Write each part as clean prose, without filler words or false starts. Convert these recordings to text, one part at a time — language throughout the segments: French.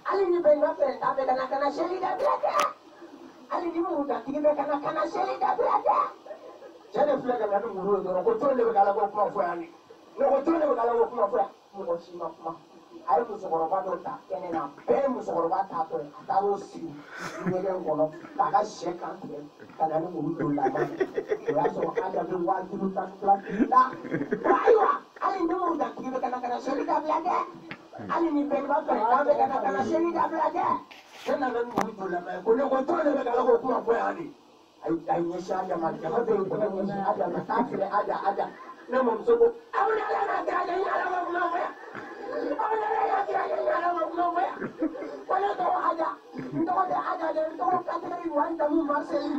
Ali ni ben ma pen ta be kana sheli da blaka. Ali ni mu da tigi be kana sheli da blaka. Jere flega na nguru do ko tonde be kala ko kuma fo yani. No ko tonde be kala ko kuma fo. Mo ko shi ma kuma. Ai mu sokoro ba do ta kene na be mu sokoro ba ta to ta ro si. Ni le ngono ta ka she kan te kana ni nguru do la ma. Ya so ada be wa du ta la. Aiwa, ali ni mu da tigi be kana sheli da blaka. Ali ni ben ba ta be kana sheli da blaka. Kana na nguru do la ma ko ne ko tonde be kala ko kuma fo yani. Ay nyesha ada ma jama be ko nyesha ada ma kafire ada na mo msogo awona la na gaja nyala ma kuma ya awona la ya gaja nyala ma kuma ya wala to ada ndo ada de ndo ka te ni wanda mu Marseille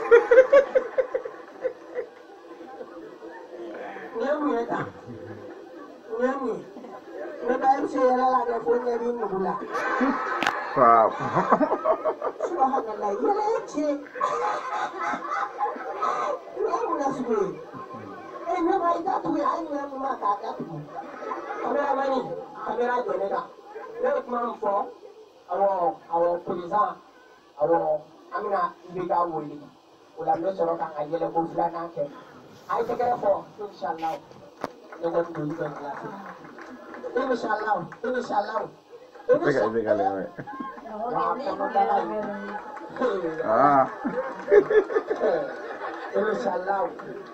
nemu eta nemu ne ba mse la la de fo ne bi ngula wow subhanallah yele che Nasib. Ne ba ita tu ya ni na ma ka ka tu. Kamera mani, kamera jone da. Ne kuma mfo awo president awo amina biga woli. Ula me soro kan ajele ko fulana ke. Ai te kere fo inshallah. Ne ko tu ni ben la. Inshallah. Biga le. Ah. Inshallah.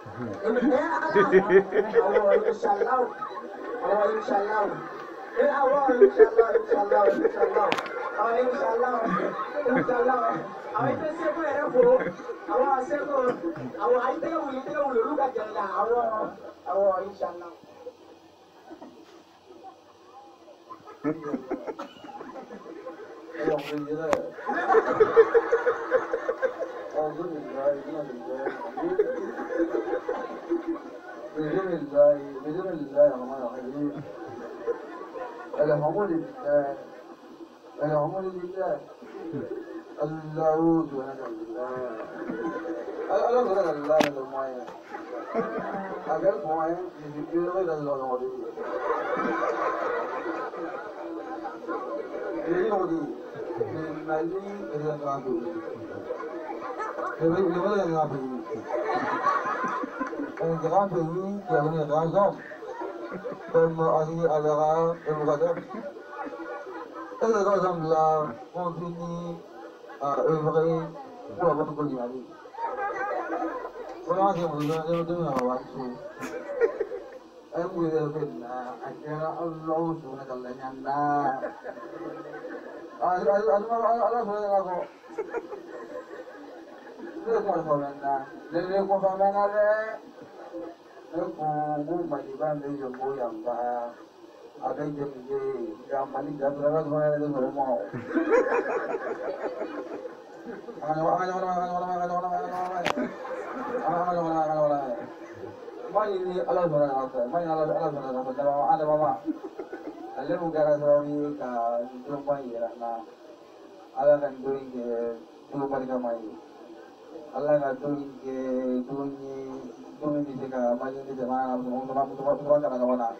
بسم الله الرحمن الرحيم الحمد لله الله سبحانه الله المعين أجل معين يذكر غير الله يقولي المالي إذا كانوا لماذا ينعبي الجيران pays qui a donné raison, comme Ali Alara et Mougadem. Et les raisons-là continuent à œuvrer pour votre Goliath. Voilà, c'est mon deuxième avançon. Et vous avez fait là, à quel Allah subhanahu wa ta'ala. Allah subhanahu wa ta'ala. Aku majikan dari jumbo yang dah ada jadi yang paling jatuh mana itu semua. Mana ini Allah SWT, mana Allah SWT. Kalau ada mama, Allah mungkin suami ka jumbo ini nak Allah kan doing jumbo mereka mai. Allah kan doing Tumi di sini, maju di mana? Semua cara kawana.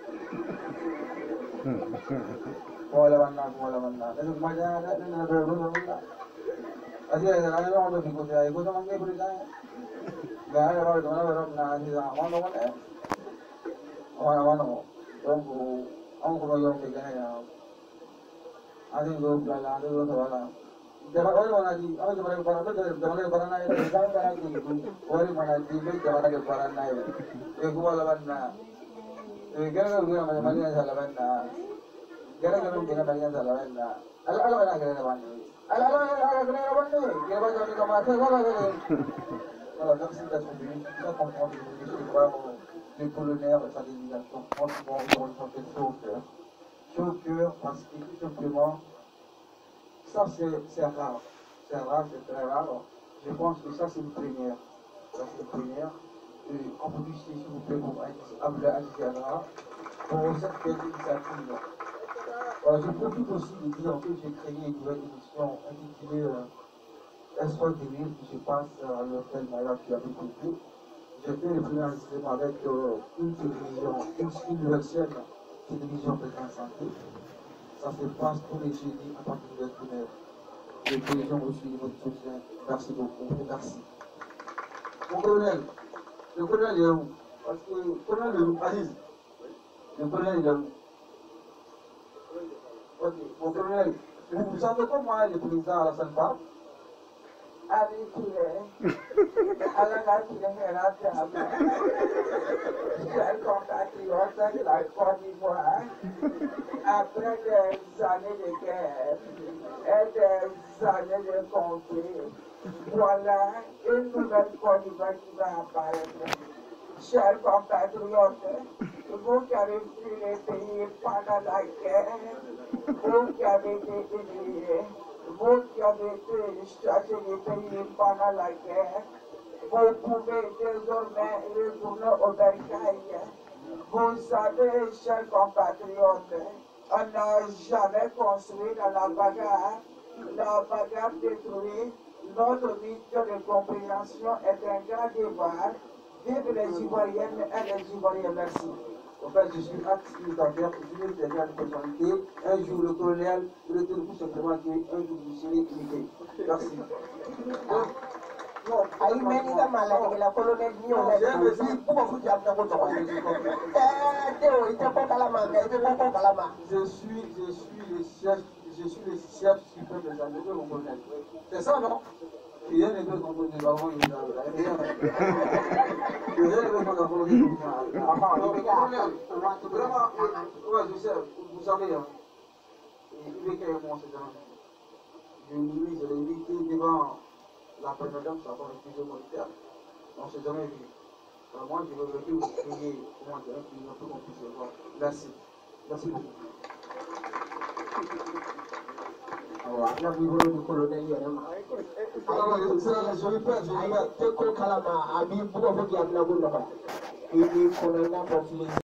Semua mana. Itu maju ada ni ada dulu. Asyik ada orang tu ikut saya, ikut sama dia berizai. Gak ada orang nasi sama mana? Mana? Orang yang begini ya. Ada yang jualan, ada yang jualan. Jangan orang lagi, orang jangan orang naik, jangan orang lagi, orang mana tiba jangan lagi orang naik. Gua lawan na, gara-gara gua mana lawan na, gara-gara gua mana lawan na. Ala mana gara-gara ni? Ala gara-gara ni? Kira baca ni kamar saya gara-gara. Kalau nak singgah sendiri, kita kontrol diri kita. Les polonais, ça l'élimination, franchement, ils ont fait chaud au cœur, parce que tout simplement. Ça, c'est rare. C'est rare, c'est très rare. Je pense que ça, c'est une première. Ça, c'est une première. On peut dire, s'il vous plaît, pour Abdel Aziz pour cette initiative. Je profite aussi de dire que j'ai créé une nouvelle émission intitulée Espoir de Ville qui se passe à l'hôtel Maya qui habite ici. J'ai fait le premier enregistrement avec une télévision, une nouvelle chaîne, télévision Fréquence Santé. Ça se passe tous les jeudis à partir de l'heure. Les présidents reçus votre soutien. Merci beaucoup. Merci. Mon colonel, le colonel est où? Parce que le colonel Aziz, le colonel est où? Ok, mon colonel, vous savez comment le président Alassane parle? Habitué à la nature chers compatriotes de la Côte d'Ivoire, après des années de guerre et des années de conflit, voilà une nouvelle Côte d'Ivoire qui va apparaître. Chers compatriotes, vous qui avez fui les pays pendant la guerre, vous qui avez été éliminés, vous qui avez été chassés des pays pendant la guerre, vous pouvez désormais retourner au bercail. Vous savez, chers compatriotes, on n'a jamais construit dans la bagarre. La bagarre détruit. Notre mission de compréhension est un grand devoir. Vive les Ivoiriennes et les Ivoiriens, merci. En fait, je suis activiste d'affaires, je suis déjà de personnalité. Un jour, le colonel retourne tout simplement qu'un jour, vous serez imité. Merci. Non, ayi meni ka malade la colonel ni o la si pour vous dire que vous Théo, il te kalama, il te kalama. Je suis le chef suprême des armées, mon colonel. C'est ça, non? Rien ne peut comprendre les parents, ils rien ne peut comprendre les parents. Vraiment, ouais, je sais, vous savez, il est qu'il y a moi, c'est ça. Je l'ai invité devant la première dame, ça va refuser mon terme. On ne s'est jamais vu. Moi, je veux que vous criez, comment dire, pour qu'on puisse le voir. Merci. Merci beaucoup. La vivre du colonel Yerema. Je répète. Aïe, te ko kalama, abi bugo bugi amna bundo. Ini colonel